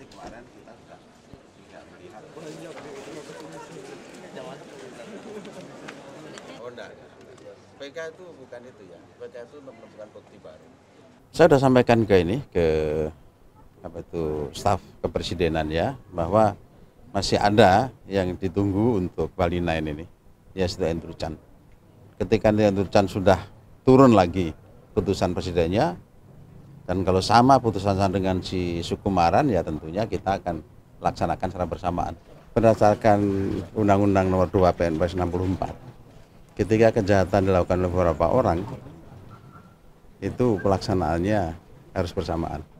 sih kemarin kita sudah melihat. Oh enggak. PK itu bukan itu ya. PK itu menemukan bukti baru. Saya sudah sampaikan ke staf kepresidenan ya, bahwa masih ada yang ditunggu untuk Bali 9 ini, ya sudah Endrucan. Ketika Endrucan sudah turun lagi putusan presidennya, dan kalau sama putusan dengan si Sukumaran, ya tentunya kita akan laksanakan secara bersamaan. Berdasarkan Undang-Undang Nomor 2 PNPS 64, ketika kejahatan dilakukan oleh beberapa orang, itu pelaksanaannya harus bersamaan.